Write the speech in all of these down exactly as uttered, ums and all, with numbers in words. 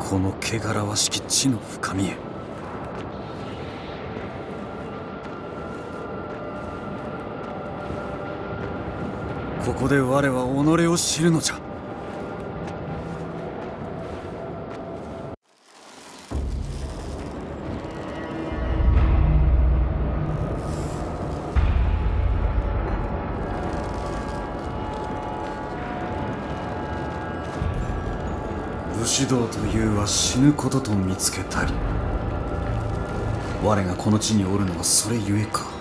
この汚らわしき地の深みへ。ここで我は己を知るのじゃ。武士道というは死ぬことと見つけたり。我がこの地におるのはそれゆえか。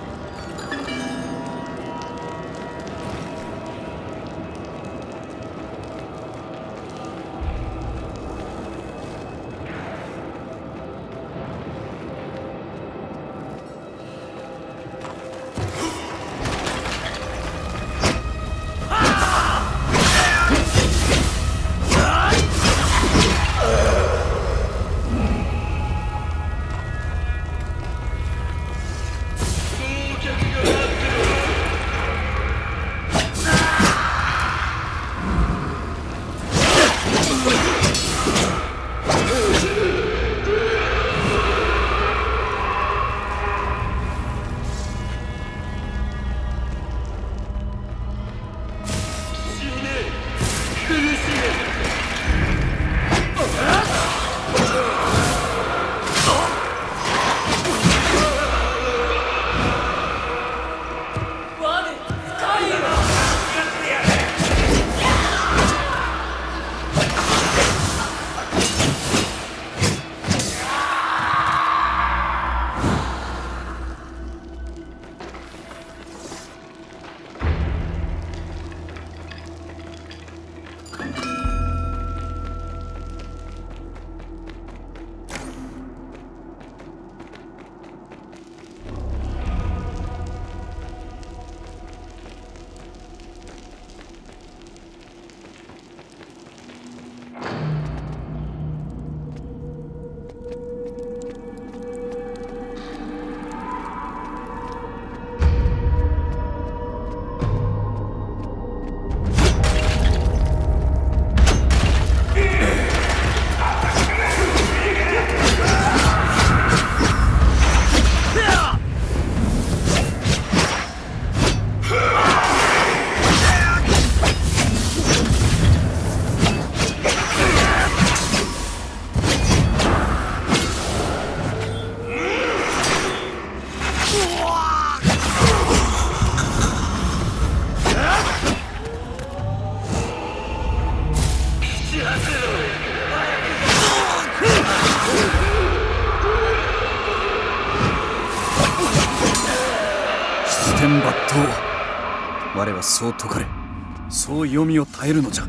天抜刀。我はそう説かれ、そう読みを耐えるのじゃ。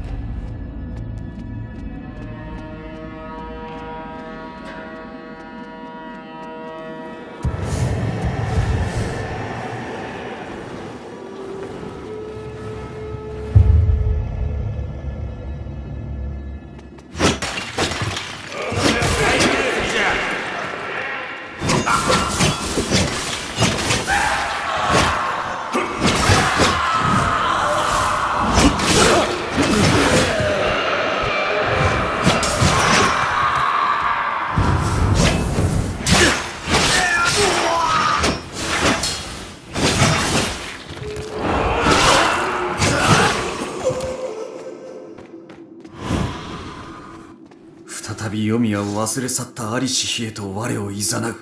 再び黄泉は忘れ去った在りし日へと我を誘う。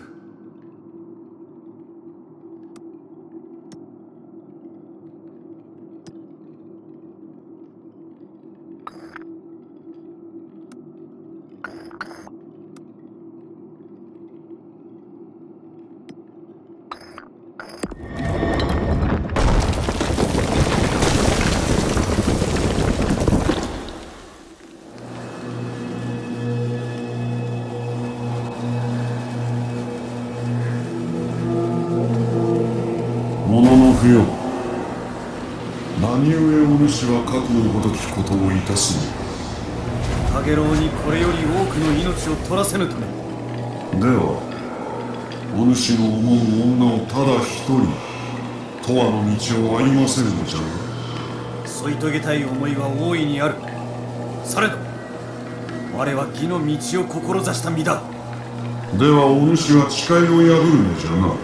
不よ、何故お主は覚悟ごときことをいたすの。 陽炎にこれより多くの命を取らせぬため。 ではお主の思う女をただ一人永遠の道を歩ませるのじゃな。 添い遂げたい思いは大いにある。されど我は義の道を志した身だ。 ではお主は誓いを破るのじゃな。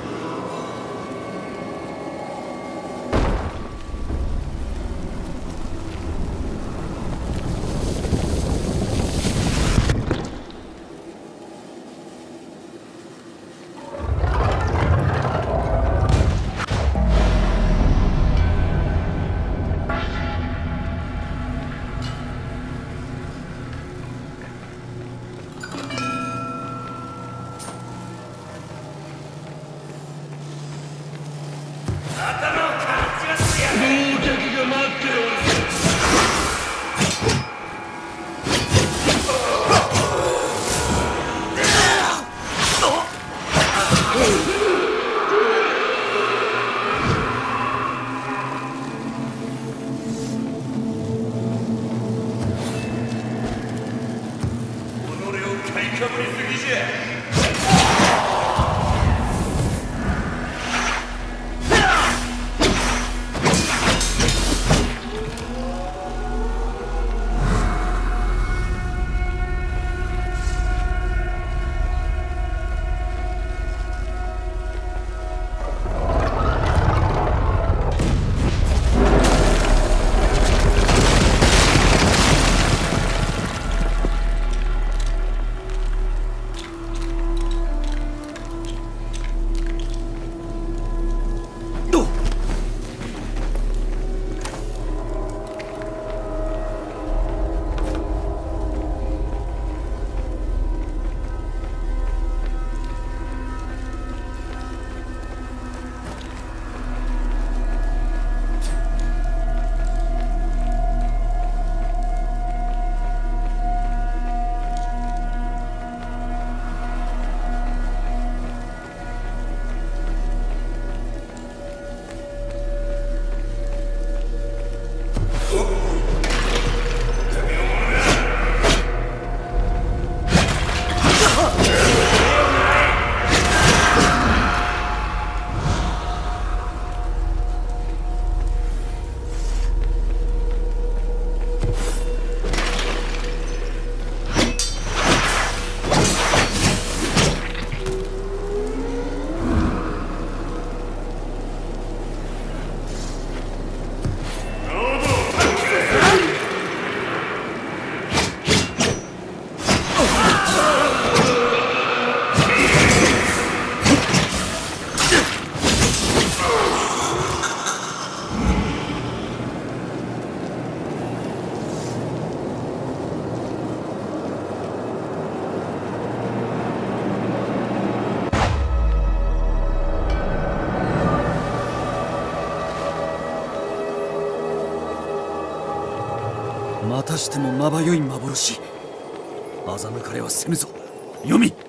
またしてもまばゆい幻。欺かれはせぬぞ、読み。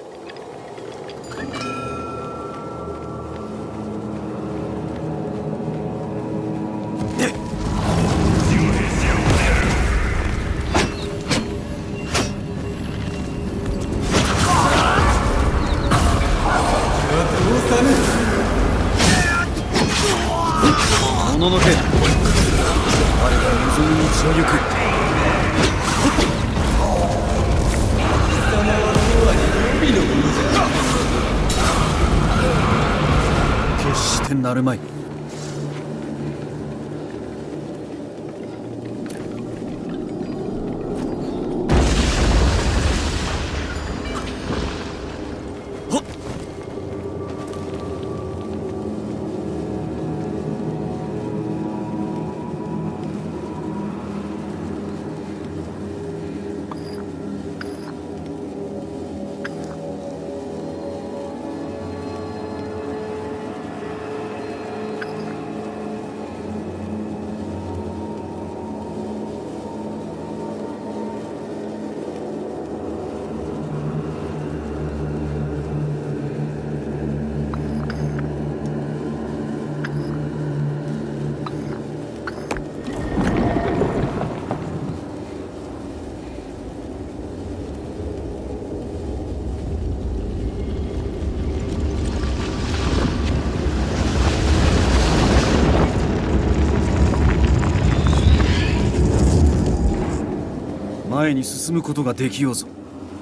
もののけ、我は望む道を行く。決してなるまい。 前に進むことができようぞ。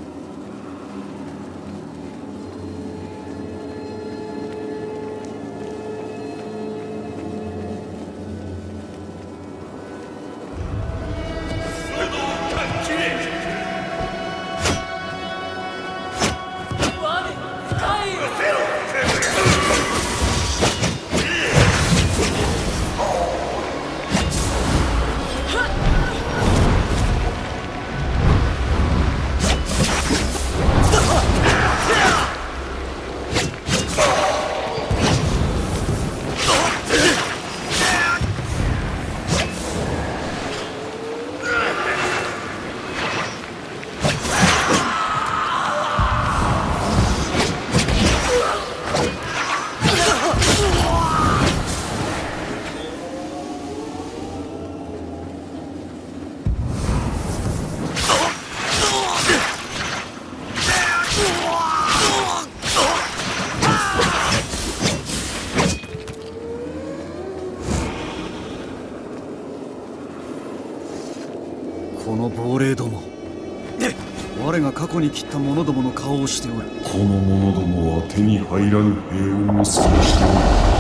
この亡霊ども、我が過去に切った者どもの顔をしておる。 この者どもは手に入らぬ平穏を過ごしておる。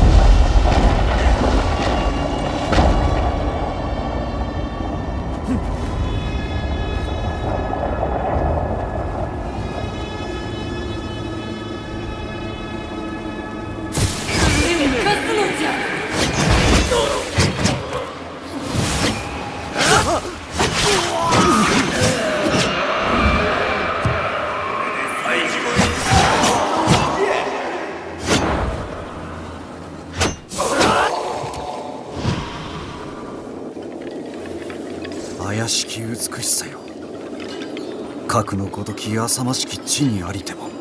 怪しき美しさよ、核のごとき浅ましき地にありても。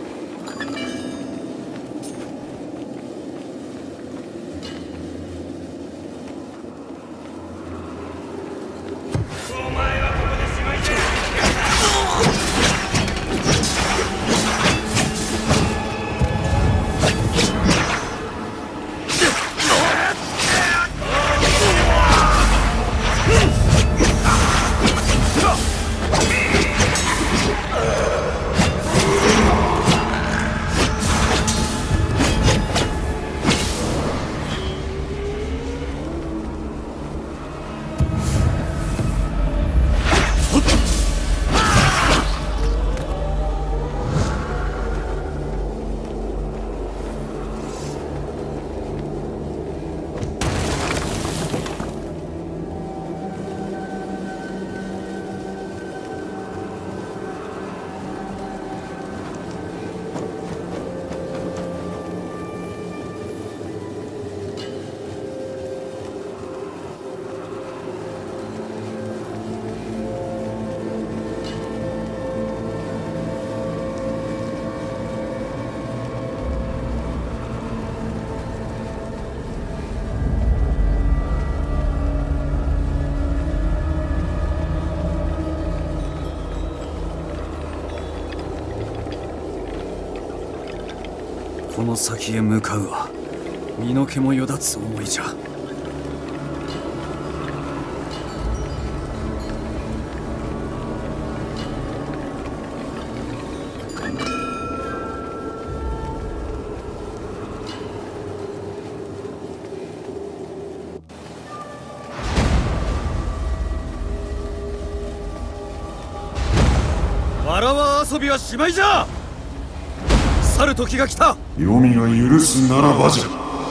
この先へ向かうは身の毛もよだつ思いじゃ。わらわ遊びはしまいじゃ。去る時が来た。 黄泉が許すならばじゃ。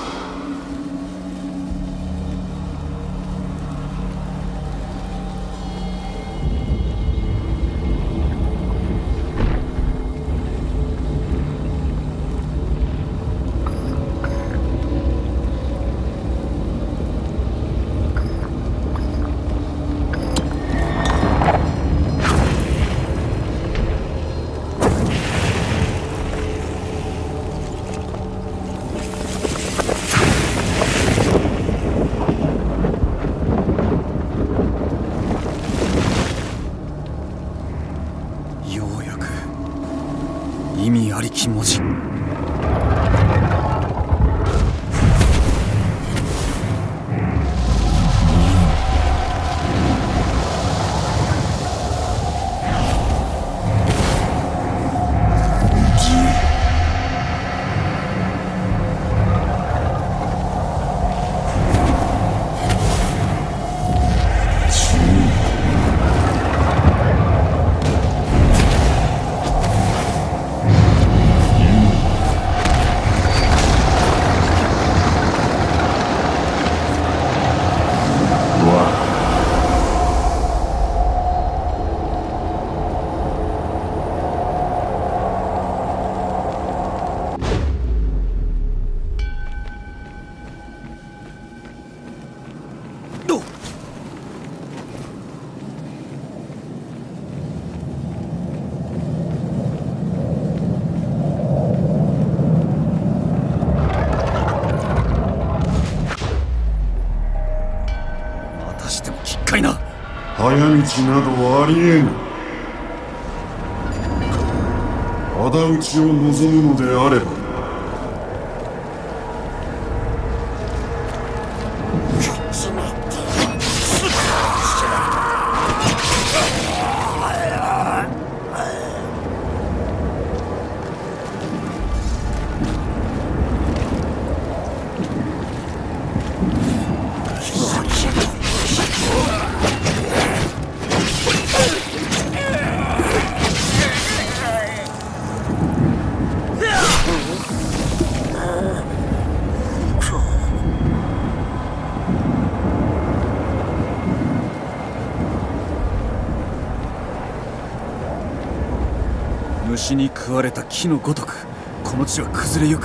意味ありき文字。 早道などありえぬ。仇討ちを望むのであれば虫に食われた木のごとくこの地は崩れゆく。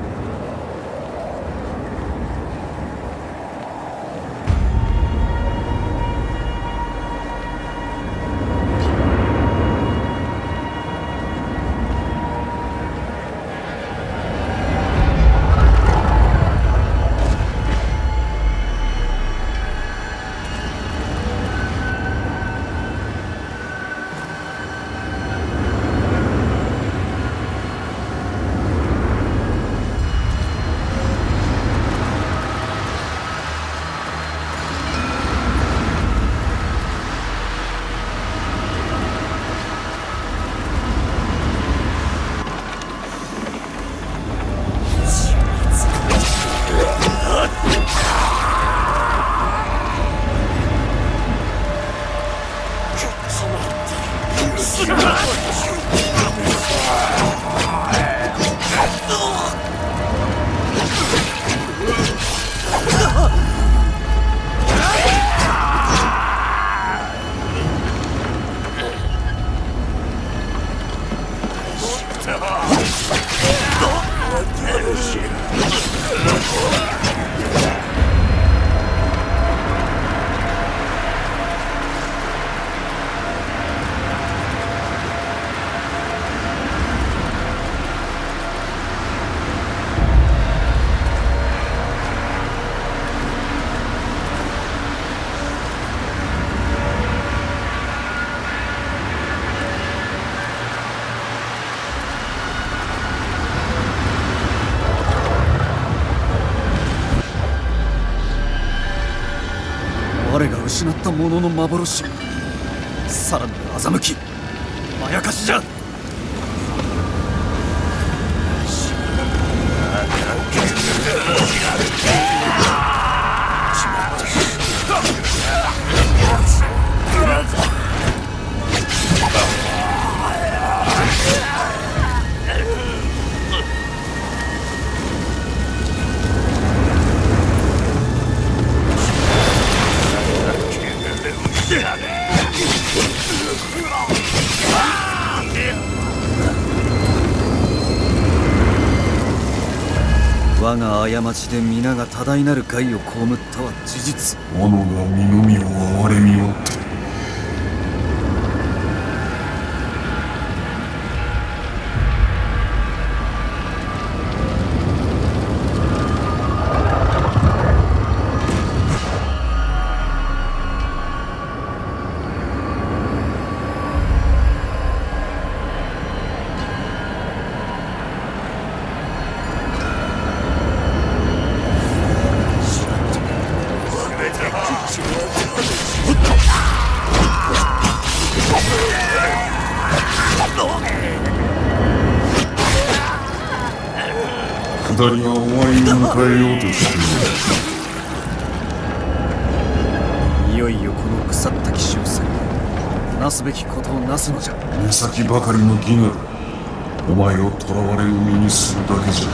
我が失ったものの幻、さらなる欺き、まやかしじゃ。我が過ちで皆が多大なる害を被ったは事実。 己が身の身を憐れみよって。下りが終わりを迎えようとしている。 いよいよこの腐った騎士を去り、なすべきことをなすのじゃ。 目先ばかりの義なるお前を囚われの身にするだけじゃ。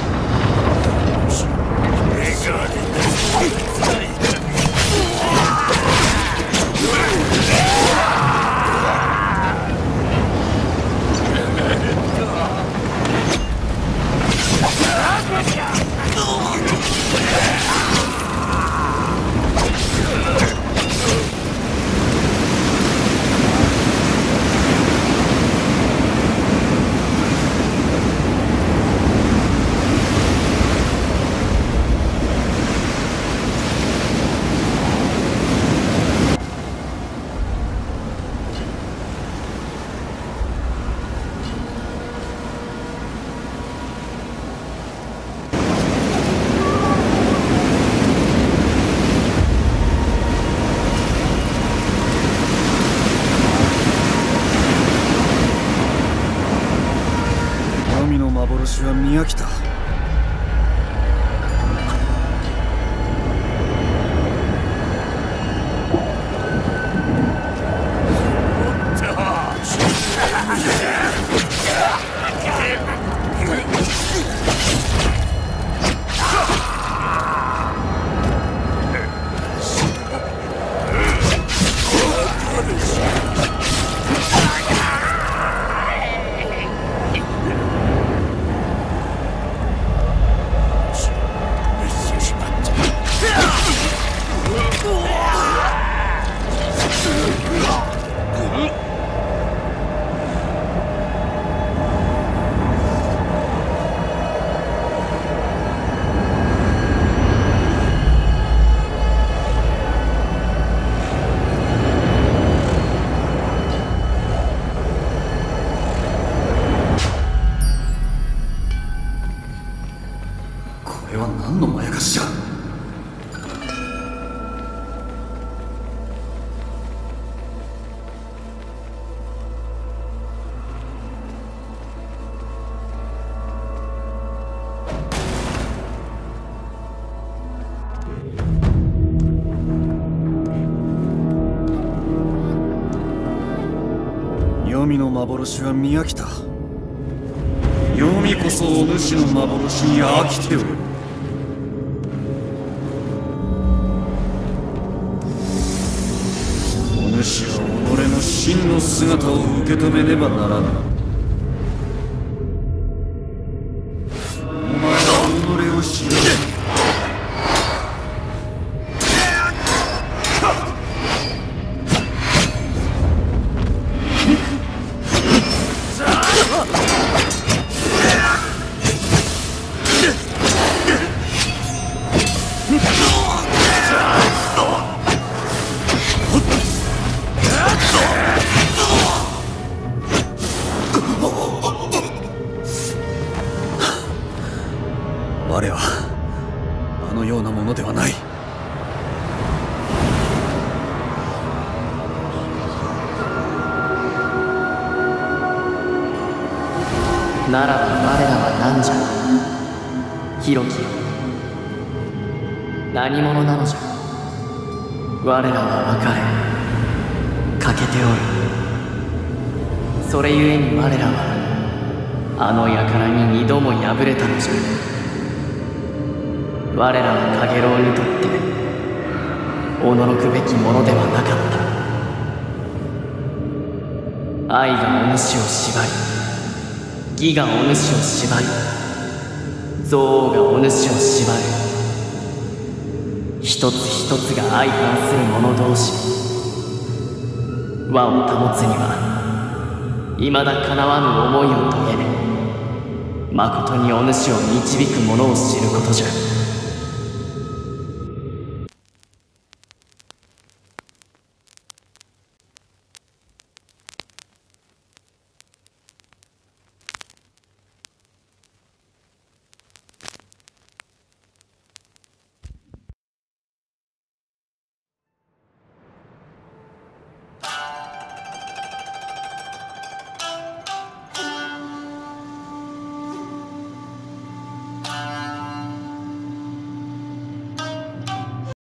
れは何のまやかしじゃ。黄泉の幻は見飽きた。黄泉こそお主の幻に飽きておる。お主は己の真の姿を受け止めねばならぬ。お前は己を知る。我はあのようなものではない。 ならば我らは何じゃ。広きよ、何者なのじゃ。我らは別れ欠けておる。それゆえに我らはあの輩に二度も敗れたのじゃ。我らはカゲロウにとって驚くべきものではなかった。愛がお主を縛り、義がお主を縛り、憎悪がお主を縛る。一つ一つが相反する者同士。和を保つには未だかなわぬ思いを遂げね、誠にお主を導く者を知ることじゃ。